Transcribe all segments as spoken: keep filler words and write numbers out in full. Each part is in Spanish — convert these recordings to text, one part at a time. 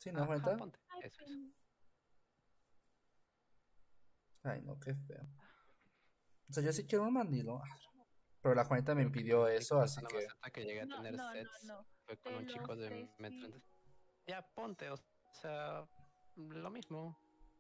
Sí, ¿no, Ajá, Juanita? ponte. Ay, Eso pues, es. Ay, no, qué feo. O sea, yo sí quiero un mandilo. Pero la Juanita me Creo que con impidió la única eso, así persona más que. alta que llegué a no, tener no, no, sets no. fue con Te un lo chico de metro. ofrecí. Entonces, ya, ponte, o sea, lo mismo.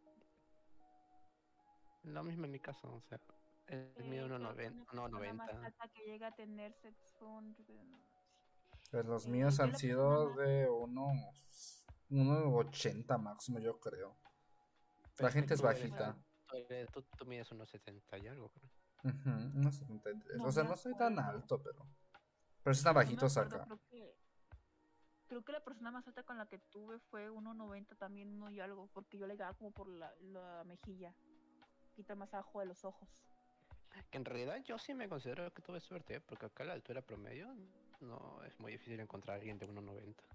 Lo mismo en mi caso, o sea, el mío Eh, uno creo que noventa, una uno persona más noventa. alta que llega a tener sets fue un... Pues los Eh, míos yo han la persona sido más... de unos. Unos ochenta máximo, yo creo. Pero La es que gente es tú eres Bueno, bajita. al- tú, eres- tú, tú mides unos setenta y algo, creo. Ujú, unos setenta y tres. no O sea, me no soy tan acuerdo. alto, pero. Pero sí están No me bajitos acuerdo, acá. creo que... Creo que la persona más alta con la que tuve fue uno noventa también, uno y algo, porque yo le daba como por la, la mejilla, quita más abajo de los ojos. Que en realidad yo sí me considero que tuve suerte, ¿eh? Porque acá a la altura promedio no es muy difícil encontrar a alguien de uno noventa.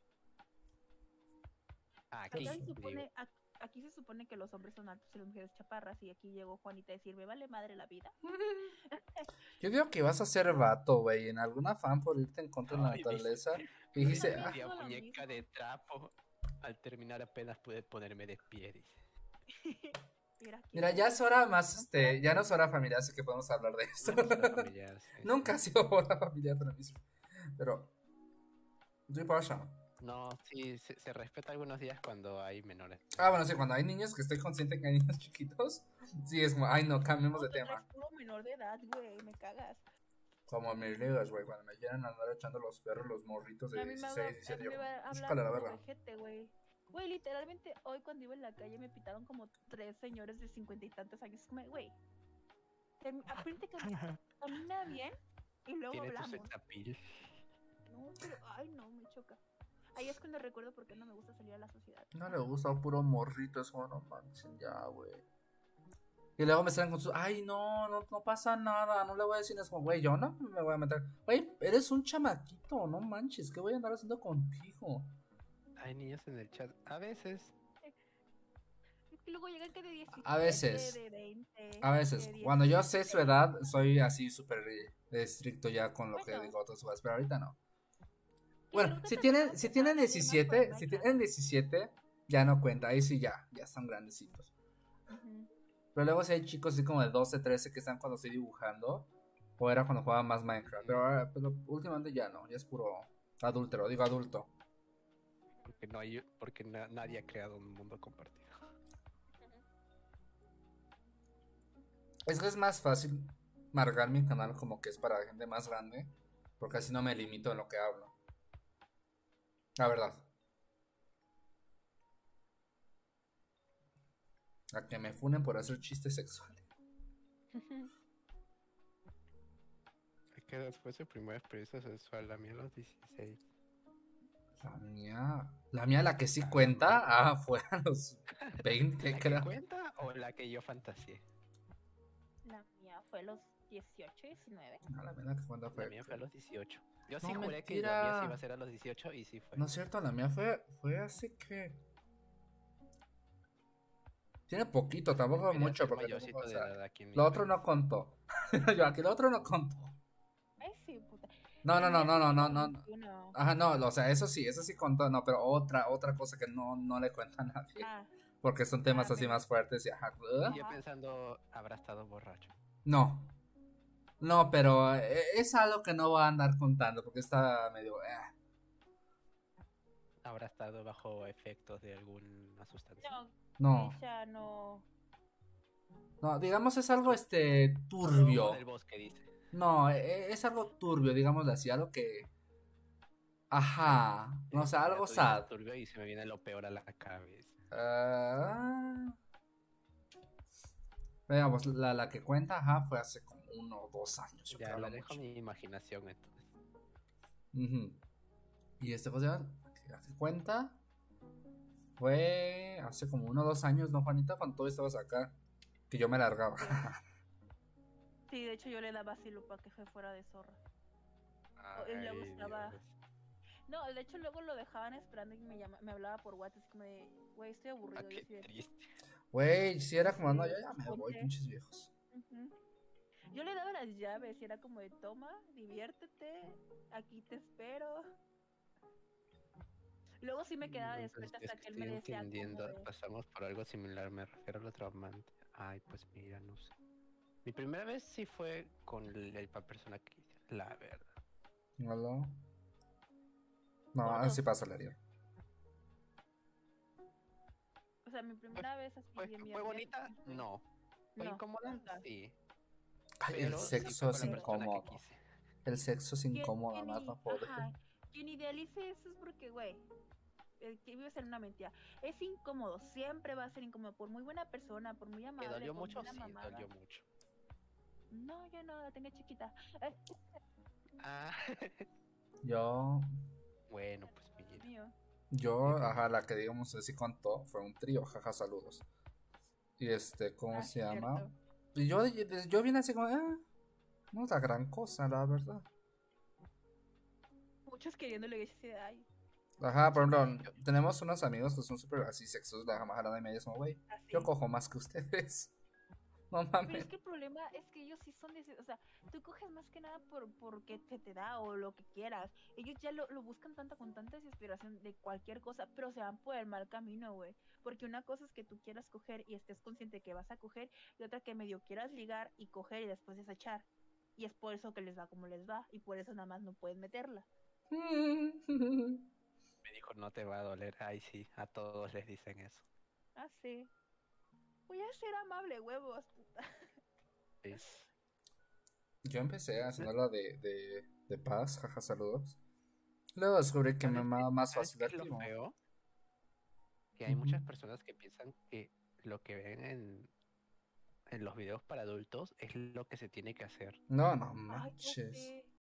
Pues Acá Aquí, se digo. supone, ac- aquí se supone que los hombres son altos y las mujeres chaparras, y aquí llegó Juanita a decir, me vale madre la vida. yo digo que vas a ser vato, güey, en algún afán por irte en contra de la Ay, dice, naturaleza. Y Yo dijiste, también ah, decía digo lo muñeca mismo. de trapo. Al terminar apenas pude ponerme de pie, dice. Mira, aquí mira, ya estoy. es hora más, No para este, ya no es hora familiar, así que podemos hablar de esto. Ya no será familiar, sí, sí. Nunca ha sido hora familiar para mí. Pero, ¿qué pasa? No, sí, se, se respeta algunos días cuando hay menores de Ah, edad. bueno, sí, cuando hay niños, que estoy consciente que hay niños chiquitos, sí es como, ay, no, cambiemos No, de tú eres tema. puro menor de edad, güey, me cagas. Como mis ligas, güey, cuando me quieran andar echando los perros, los morritos de A mí me, dieciséis, habla- a diecisiete, mí yo me como, va a hablar chúpale a la como verga. vejete, güey. Güey, literalmente hoy cuando iba en la calle me pitaron como tres señores de cincuenta y tantos años. Como, güey, tem- aprende que camina bien y luego Tiene tu hablamos. sexapil. No, pero, ay, no, me choca. Ahí es cuando recuerdo por qué no me gusta salir a la sociedad. No le gusta puro morrito, es como, no manches, ya, güey. Y luego me salen con sus, ay, no, no, no pasa nada, no le voy a decir, es como, güey, yo no me voy a meter. Güey, eres un chamaquito, no manches, ¿qué voy a andar haciendo contigo? Hay niños en el chat. A veces. Es que luego llegan que de A diecisiete, veces, de veinte, a veces, de cuando yo sé su dieciséis. edad, soy así súper eh, estricto ya con lo que Bueno, digo a otras cosas, pero ahorita no. sí, Bueno, ahorita si también tienen, puedo si empezar a tienen salir más diecisiete, si Fortnite. tienen diecisiete, ya no cuenta, ahí sí ya, ya están grandecitos. Ujú. Pero luego si hay chicos así como de doce, trece que están cuando estoy dibujando, o era cuando jugaba más Minecraft, pero, ahora- pero últimamente ya no, ya es puro adúltero, digo adulto. Porque no hay. Porque na- nadie ha creado un mundo compartido. Es que es más fácil marcar mi canal como que es para gente más grande, porque así no me limito en lo que hablo. La verdad, a que me funen por hacer chistes sexuales. Es que después su primera experiencia sexual, la mía a los dieciséis. La mía, la mía la que sí A la cuenta, mierda. ah, fue a los veinte, ¿La que creo. cuenta o la que yo fantaseé? La mía fue a los dieciocho, diecinueve. No, la mía la que cuenta La fue... mía fue a los dieciocho. Yo No, sí juré que la mía sí iba a mentira. ser a los dieciocho y sí fue. No es cierto, la mía fue, fue así que... Tiene poquito, tampoco Esperé a mucho, ser porque tampoco, o mayorcito de sea, edad aquí en mi lo otro país. no contó. Yo aquí lo otro no contó. Ay, sí, puta. No, La no, no, mía no, fue no, no, como no. no. veintiuno. Ajá, no, o sea, eso sí, eso sí contó, no, pero otra, otra cosa que no, no le cuenta a nadie. Ah, Porque son ah, temas así menos. más fuertes y ajá. Y ¿eh? yo Ajá. pensando, habrá estado borracho. No, no, pero eh, es algo que no va a andar contando porque está medio... eh. Habrá estado bajo efectos de alguna sustancia. No, No, ella no. no, digamos es algo Solo, este solo humo turbio. del bosque, dice. No, e- es algo turbio, digámoslo así, algo que... Ajá, no, o Eh, sea, mira, algo tú dices sad. turbio y se me viene lo peor a la cabeza. Ah, veamos, la, la que cuenta, ajá, fue hace como uno o dos años, yo Ya creo, la lo dejo a mucho. mi imaginación entonces. Ujú. Y este, ¿cómo se llama? La que cuenta fue hace como uno o dos años, ¿no, Juanita? Cuando tú estabas acá, que yo me largaba. Sí. Sí, de hecho yo le daba asilo para que se fuera de zorra. O- Y luego Ay, estaba. Dios. No, de hecho luego lo dejaban esperando y me llama... me hablaba por WhatsApp, así como de, güey, estoy Ah, aburrido. Yo qué así de, triste. Güey, si era como, no, yo este, ya pues me voy, ponte. pinches viejos. Ujú. Yo le daba las llaves y era como de, toma, diviértete, aquí te espero. Y luego sí me quedaba Entonces, despierta es hasta que que él me estoy decía como entendiendo, de... pasamos por algo similar, me refiero a lo traumante. Ay, pues mira, no sé. Mi primera vez sí fue con el, el pa- persona que hice, la verdad. ¿No? No, Por así dos. pasa la herida. O sea, mi ¿Fue, primera vez así fue, bien, fue bien, bien. bonita? sí fue- No. ¿Fue No, incómoda? nunca. Sí. Ay, el Pero sí fue sexo con es la Cero. persona que incómodo. quise. El sexo es Quien, incómodo, quien, más no i- poder. ajá, quien idealice eso es porque, güey, eh, que vives en una mentira. Es incómodo, siempre va a ser incómodo. Por muy buena persona, por muy ¿Que amable, dolió por muy mucho? buena Sí, mamada. dolió mucho. No, yo no, la tengo chiquita. Eh, Ah, Yo, bueno, pues mira. mío. yo, ajá, la que digamos así contó fue un trío, jaja, saludos. Y este, ¿cómo Ah, se sí, llama? cierto. Y yo, yo vine así como, ah, no es la gran cosa, la verdad. Muchos queriéndole que así de, ay, Ajá, por ejemplo, tenemos unos amigos que son súper así sexos, la jamás y media es como, güey, así. yo cojo más que ustedes. No Pero mames. es que el problema es que ellos sí son, de, o sea, tú coges más que nada por porque se te da o lo que quieras. Ellos ya lo, lo buscan tanta con tanta desesperación de cualquier cosa, pero se van por el mal camino, güey. Porque una cosa es que tú quieras coger y estés consciente que vas a coger, y otra que medio quieras ligar y coger y después desechar. Y es por eso que les va como les va, y por eso nada más no pueden meterla. Me dijo, no te va a doler. Ay, sí, a todos les dicen eso. Ah, sí. Voy a ser amable, huevos, puta. Sí. Yo empecé haciendo la de, de, de paz, jaja, saludos. Luego descubrí que me ¿Sabes qué, amaba más ¿sabes fácil qué es lo activo. feo? Que hay Ujú. muchas personas que piensan que lo que ven en, en los videos para adultos es lo que se tiene que hacer. No, no Ay, ya manches. sé.